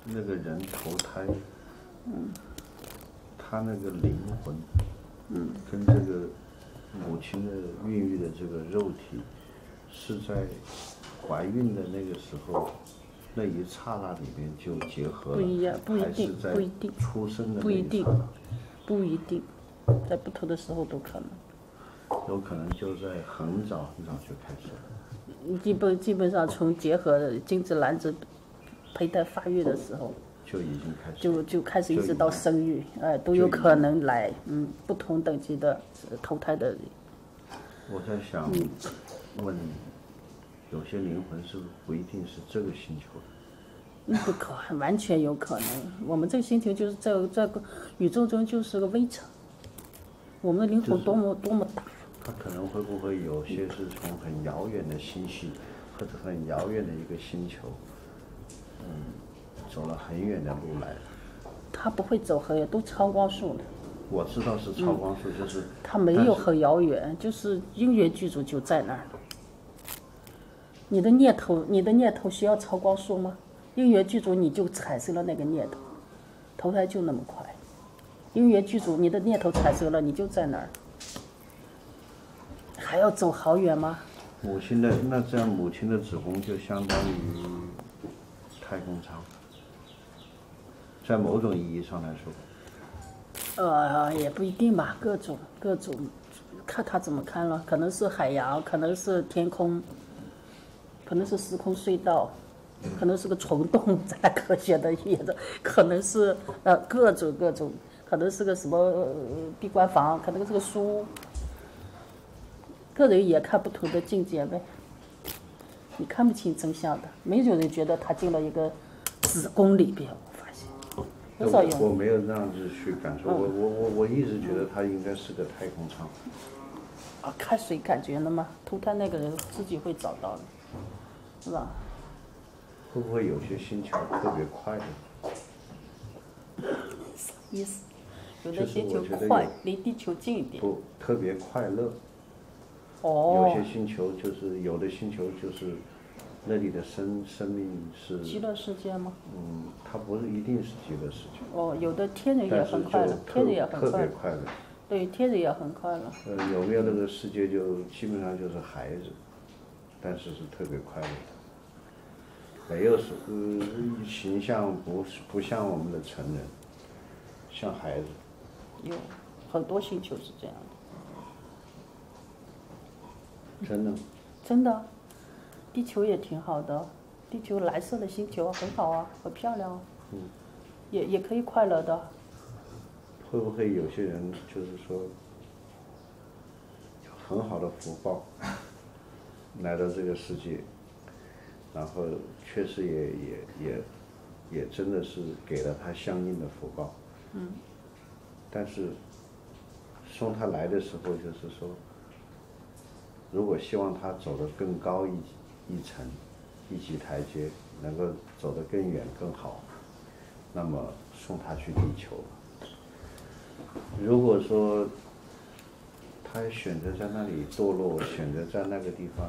那个人投胎，他那个灵魂，跟这个母亲的孕育的这个肉体，是在怀孕的那个时候，那一刹那里面就结合了， 不一样，不一定，不一定， 出生的不一定那一刹那， 不一定，在不同的时候都可能。 有可能就在很早很早就开始了。 基本上从结合精子卵子胚胎发育的时候， 就已经开始， 就开始一直到生育，都有可能来，不同等级的投胎的。 我在想，问你，有些灵魂是不是不一定是这个星球的？ 不可，完全有可能。我们这个星球就是在宇宙中就是个微尘，我们的灵魂多么大。 它可能会不会有些是从很遥远的星系，或者很遥远的一个星球，走了很远的路来。 它不会走很远，都超光速的。 我知道是超光速，就是它没有很遥远，就是因缘具足就在那儿。你的念头需要超光速吗？因缘具足你就产生了那个念头，投胎就那么快。因缘具足，你的念头产生了，你就在那儿。还要走好远吗？ 母亲的那这样，母亲的子宫就相当于太空舱，在某种意义上来说。 也不一定吧，各种，看他怎么看了，可能是海洋，可能是天空，可能是时空隧道，可能是个虫洞，在科学的意思，可能是各种，可能是个什么闭关房，可能是个书。个人也看不同的境界呗，你看不清真相的，没有人觉得他进了一个子宫里边，我发现很少有。 我没有那样子去感受，我一直觉得他应该是个太空舱。 看谁感觉了吗？投胎那个人自己会找到的，是吧？ 会不会有些星球特别快乐？ 啥意思？有的星球快，离地球近一点。 不，特别快乐。有些星球就是有的星球就是那里的生命是极乐世界吗？ 它不是一定是极乐世界。 有的天人也很快乐，天人也很特别快乐。 对，天人也很快乐。 有没有那个世界就基本上就是孩子，但是是特别快乐的，没有形象不像我们的成人，像孩子。 有很多星球是这样的。 真的？ 真的，地球也挺好的，地球蓝色的星球很好啊，很漂亮。也可以快乐的。 会不会有些人就是说有很好的福报，来到这个世界，然后确实也真的是给了他相应的福报。但是送他来的时候，就是说，如果希望他走得更高一层，一级台阶，能够走得更远更好，那么送他去地球。如果说他选择在那里堕落，选择在那个地方，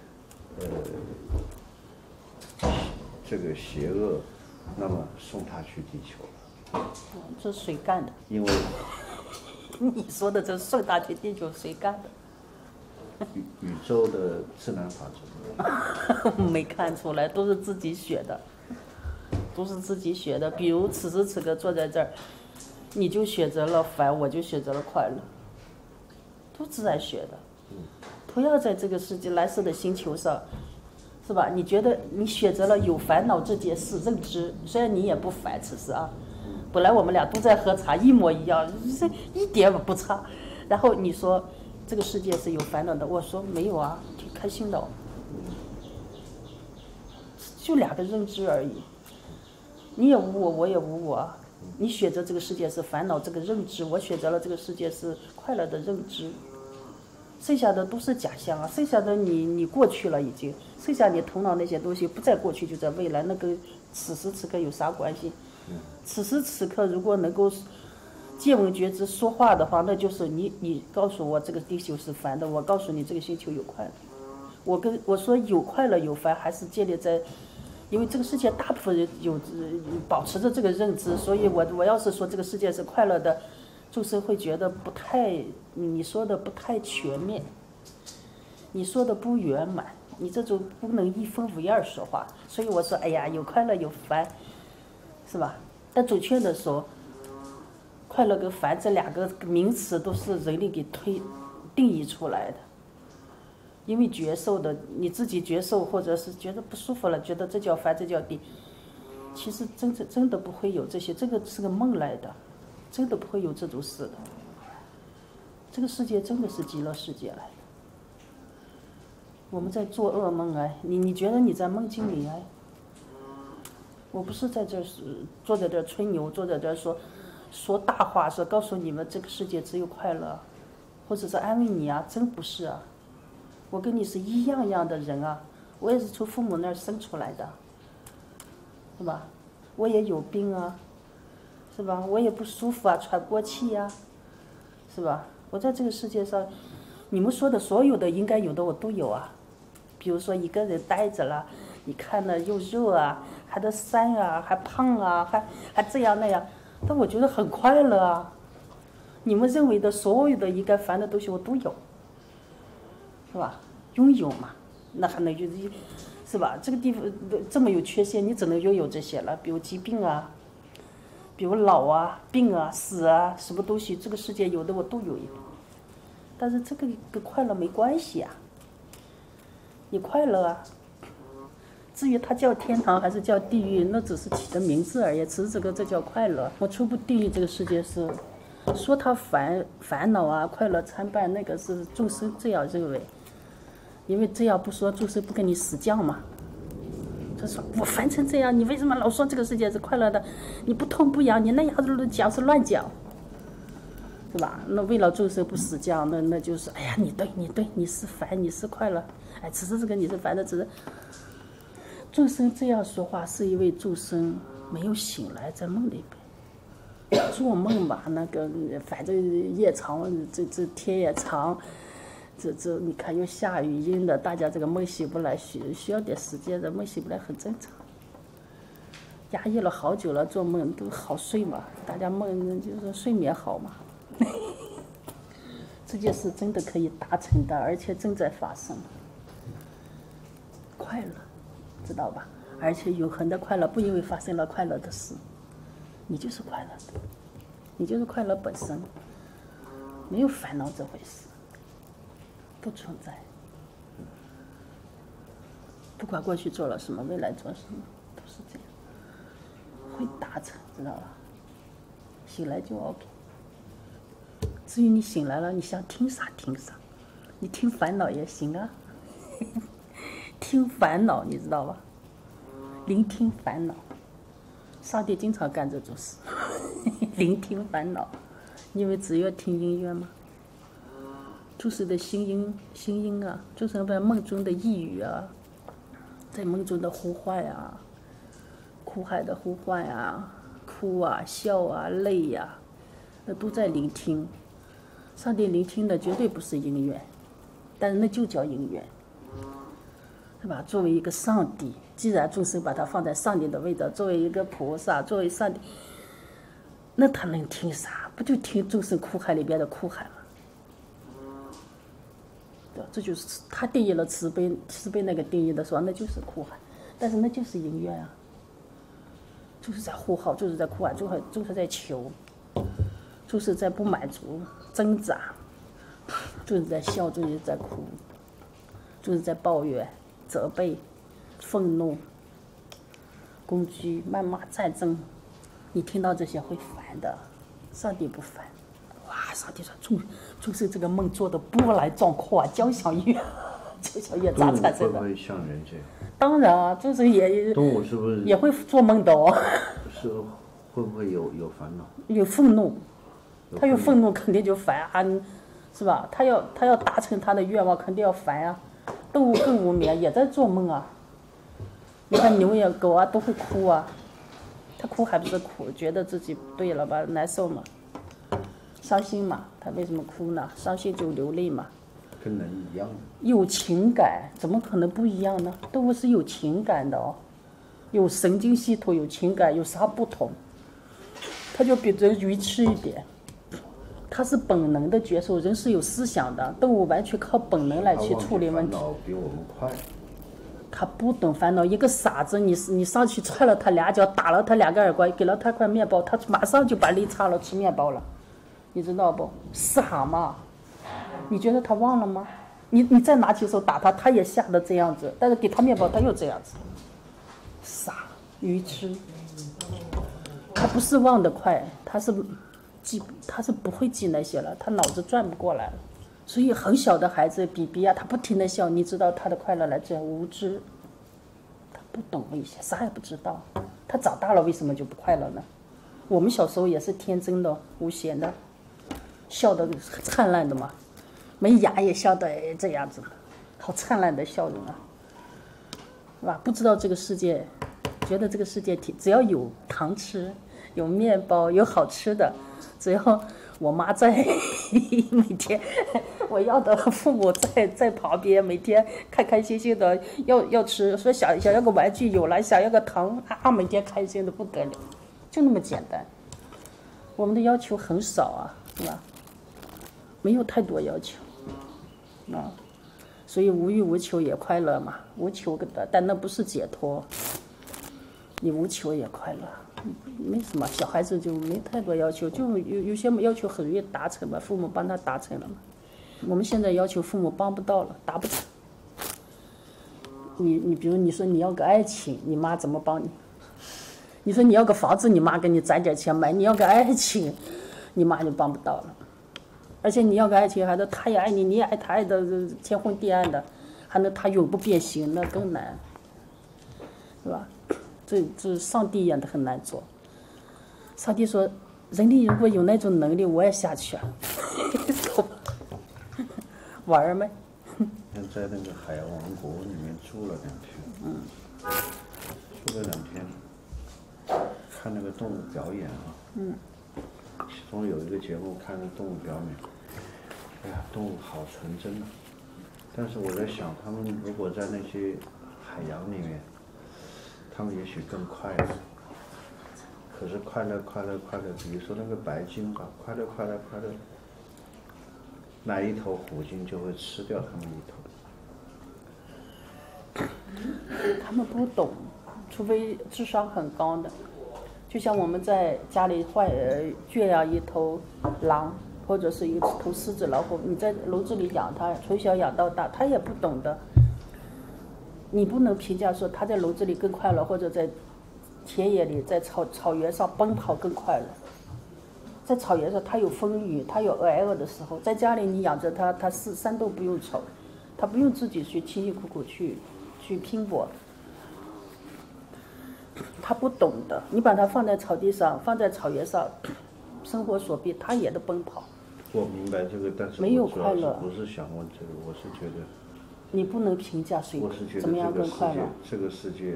这个邪恶，那么送他去地球。 这是谁干的？ 因为你说的这送他去地球谁干的？ 宇宙的自然法则。 没看出来，都是自己学的，都是自己学的。比如此时此刻坐在这儿，你就选择了烦，我就选择了快乐，都自然学的。不要在这个世界蓝色的星球上，是吧？你觉得你选择了有烦恼这件事认知，虽然你也不烦，此时啊，本来我们俩都在喝茶，一模一样，这一点不差。然后你说这个世界是有烦恼的，我说没有啊，挺开心的。就两个认知而已，你也无我，我也无我。你选择这个世界是烦恼这个认知，我选择了这个世界是快乐的认知。剩下的都是假象啊，剩下的你过去了已经，剩下你头脑那些东西不在过去就在未来，那跟此时此刻有啥关系？此时此刻如果能够见闻觉知说话的话，那就是你告诉我这个地球是烦的，我告诉你这个星球有快乐。我说有快乐有烦，还是建立在因为这个世界大部分人保持着这个认知，所以我要是说这个世界是快乐的，众生会觉得不太，你说的不太全面，你说的不圆满，你这种不能一分为二说话。所以我说，哎呀，有快乐有烦，是吧？但准确的说，快乐跟烦这两个名词都是人类给定义出来的。因为觉受的，你自己觉受，或者是觉得不舒服了，觉得这叫烦，这叫定，其实真的不会有这些，这个是个梦来的，真的不会有这种事的。这个世界真的是极乐世界来的。我们在做噩梦哎，你觉得你在梦境里哎？我不是在这坐在这吹牛，坐在这说大话，说告诉你们这个世界只有快乐，或者是安慰你啊，真不是啊。我跟你是一样的人啊，我也是从父母那儿生出来的，是吧？我也有病啊，是吧？我也不舒服啊，喘不过气呀，是吧？我在这个世界上，你们说的所有的应该有的我都有啊。比如说一个人待着了，你看了又热啊，还得酸啊，还胖啊，还这样那样，但我觉得很快乐啊。你们认为的所有的应该烦的东西我都有。是吧？拥有嘛，那还能是吧？这个地方这么有缺陷，你只能拥有这些了。比如疾病啊，比如老啊、病啊、死啊，什么东西，这个世界有的我都有一点。但是这个跟快乐没关系啊。你快乐啊。至于它叫天堂还是叫地狱，那只是起的名字而已。只是这叫快乐。我初步定义这个世界是，说它烦恼啊、快乐参半，那个是众生这样认为。因为这样不说，众生不跟你死犟嘛。他说我烦成这样，你为什么老说这个世界是快乐的？你不痛不痒，你那样子讲是乱讲，是吧？那为了众生不死犟，那就是哎呀，你对，你是烦，你是快乐，哎，只是这个你是烦的，只是众生这样说话，是因为众生没有醒来，在梦里边做梦吧。那个反正夜长，这天也长。这你看又下雨阴的，大家这个梦醒不来，需要点时间的，梦醒不来很正常。压抑了好久了，做梦都好睡嘛，大家梦就是睡眠好嘛。这件事真的可以达成的，而且正在发生。快乐，知道吧？而且永恒的快乐，不因为发生了快乐的事，你就是快乐的，你就是快乐本身，没有烦恼这回事。不存在，不管过去做了什么，未来做什么，都是这样，会达成，知道吧？醒来就 OK。至于你醒来了，你想听啥听啥，你听烦恼也行啊，听烦恼，你知道吧？聆听烦恼，上帝经常干这种事，聆听烦恼，因为只要听音乐吗？就是的心音啊，就是在梦中的呓语啊，在梦中的呼唤啊，苦海的呼唤啊，哭啊、笑啊、泪呀，那都在聆听。上帝聆听的绝对不是音乐，但是那就叫音乐，是吧？作为一个上帝，既然众生把它放在上帝的位置，作为一个菩萨，作为上帝，那他能听啥？不就听众生苦海里边的苦海吗？这就是他定义了慈悲那个定义的说，那就是苦海，但是那就是音乐啊，就是在呼号，就是在苦海，就是在求，就是在不满足挣扎，就是在笑，就是在哭，就是在抱怨、责备、愤怒、攻击、谩骂、战争。你听到这些会烦的，上帝不烦。哇，上帝说众生这个梦做的波澜壮阔啊，交响乐咋产生的？ 动物会不会像人这样？ 当然啊，众生动物是不是也会做梦的哦？ 是会不会有烦恼？ 有愤怒，他有愤怒肯定就烦啊，是吧？他要达成他的愿望，肯定要烦啊。动物更无眠，也在做梦啊。你看牛呀、狗啊都会哭啊，他哭还不是哭，觉得自己不对了吧，难受嘛。伤心嘛，他为什么哭呢？伤心就流泪嘛。 跟人一样的。 有情感，怎么可能不一样呢？动物是有情感的哦， 有神经系统，有情感，有啥不同？他就比人愚痴一点。他是本能的接受，人是有思想的，动物完全靠本能来去处理问题。 他比我们快。 他不懂烦恼，一个傻子，你上去踹了他2脚，打了他2个耳光，给了他块面包，他马上就把泪擦了吃面包了，你知道不？傻嘛？你觉得他忘了吗？你再拿起手打他，他也吓得这样子，但是给他面包他又这样子，傻愚痴。他不是忘得快，他是不会记那些了，他脑子转不过来了。所以很小的孩子，BB啊，他不停的笑，你知道他的快乐来自于无知，他不懂一些，啥也不知道。他长大了为什么就不快乐呢？我们小时候也是天真的、无邪的，笑得灿烂的嘛，没牙也笑得这样子，好灿烂的笑容啊，是吧？不知道这个世界，觉得这个世界只要有糖吃，有面包，有好吃的，只要我妈在，每天我要的父母在旁边，每天开开心心的要吃，说想要个玩具有了，想要个糖啊，每天开心的不得了，就那么简单。我们的要求很少啊，是吧？没有太多要求啊，所以无欲无求也快乐嘛，无求的，但那不是解脱。你无求也快乐。没什么，小孩子就没太多要求，就有些要求很容易达成嘛，父母帮他达成了嘛。我们现在要求父母帮不到了，达不成。你比如你说你要个爱情，你妈怎么帮你？你说你要个房子，你妈给你攒点钱买；你要个爱情，你妈就帮不到了。而且你要个爱情，还得他也爱你，你也爱他，爱的天昏地暗的，还能他永不变心，那更难，是吧？这上帝也很难做。上帝说，人类如果有那种能力，我也下去啊，走吧，玩呗。 在那个海洋王国里面住了2天，住了2天，看那个动物表演啊，其中有一个节目看那动物表演，哎呀，动物好纯真啊。但是我在想，他们如果在那些海洋里面，他们也许更快乐。可是快乐，比如说那个白鲸吧，快乐，那一头虎鲸就会吃掉他们一头。 他们不懂，除非智商很高的，就像我们在家里圈养一头狼，或者是一头狮子、老虎，你在笼子里养它，从小养到大，它也不懂的。你不能评价说他在笼子里更快乐，或者在田野里、在草原上奔跑更快乐。在草原上，它有风雨，它有挨饿的时候；在家里，你养着它，它山都不用瞅，它不用自己去辛辛苦苦去拼搏。它不懂的，你把它放在草地上，放在草原上，生活所逼，它也得奔跑。 我明白这个，但是没有快乐。 不是想问这个，我是觉得。 你不能评价谁怎么样更快乐。 这个世界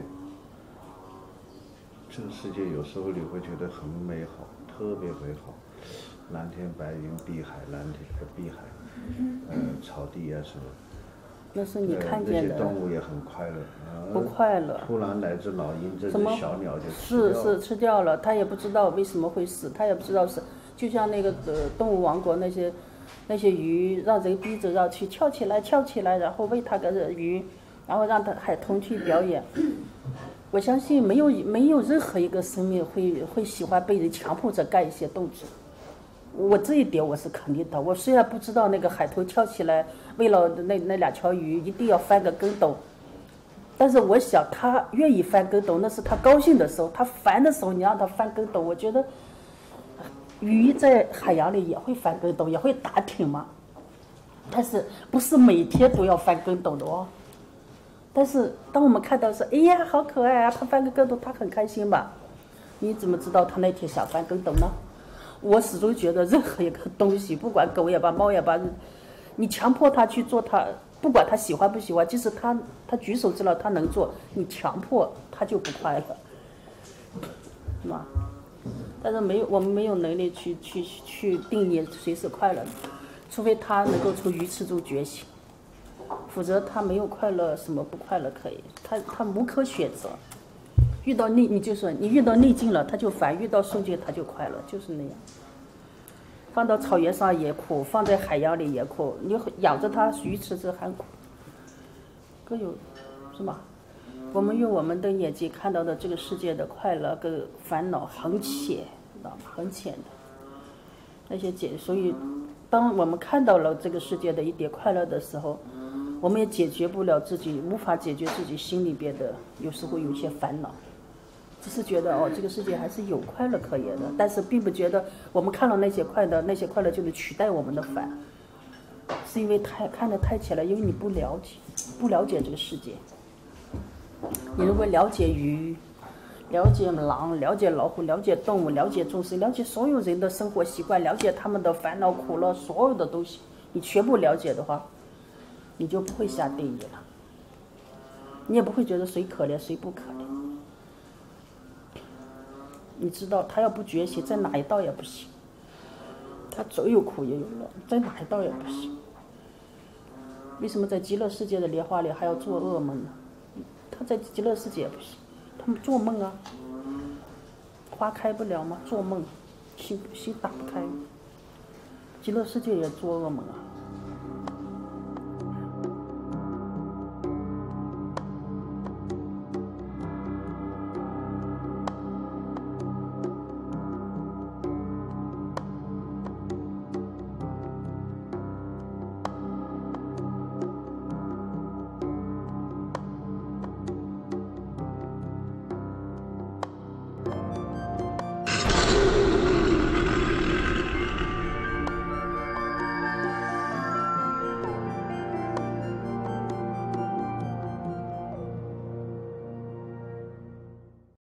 有时候你会觉得很美好，特别美好，蓝天白云、碧海，草地啊什么。 那是你看见的。 那些动物也很快乐。 不快乐。 突然来只老鹰，这只小鸟就吃掉了，它也不知道为什么会死，它也不知道是，就像那个动物王国那些鱼，让人逼着让去跳起来，然后喂它个鱼，然后让它海豚去表演。我相信没有任何一个生命会喜欢被人强迫着干一些动作。我这一点我是肯定的。我虽然不知道那个海豚跳起来为了那2条鱼一定要翻个跟斗，但是我想他愿意翻跟斗，那是他高兴的时候。他烦的时候，你让他翻跟斗，我觉得。鱼在海洋里也会翻跟斗，也会打挺嘛，但是不是每天都要翻跟斗的哦。但是当我们看到说，哎呀，好可爱啊，他翻个跟斗，他很开心吧？你怎么知道他那天想翻跟斗呢？我始终觉得任何一个东西，不管狗也罢，猫也罢，你强迫他去做他，不管他喜欢不喜欢，即使他举手之劳他能做，你强迫他就不快乐，是吧？但是我们没有能力去定义谁是快乐的，除非他能够从愚痴中觉醒，否则他没有快乐，什么不快乐可以，他无可选择。 遇到逆，你就说你遇到逆境了，他就烦；遇到顺境，他就快乐，就是那样。放到草原上也苦，放在海洋里也苦，你养着它，鱼吃着还苦，各有，是吧？我们用我们的眼睛看到的这个世界的快乐跟烦恼很浅，知道吗？很浅的那些所以当我们看到了这个世界的一点快乐的时候，我们也解决不了自己，无法解决自己心里边的有时候有些烦恼，只是觉得哦，这个世界还是有快乐可言的，但是并不觉得我们看到那些快乐就能取代我们的烦，是因为看得太浅了，因为你不了解这个世界。你如果了解鱼，了解狼，了解老虎，了解动物，了解众生，了解所有人的生活习惯，了解他们的烦恼苦乐，所有的东西，你全部了解的话，你就不会下定义了，你也不会觉得谁可怜谁不可怜。你知道他要不觉醒，在哪一道也不行，他总有苦也有乐，在哪一道也不行。为什么在极乐世界的莲花里还要做噩梦呢？他在极乐世界也不行，他们做梦啊，花开不了吗？做梦，心打不开，极乐世界也做噩梦啊。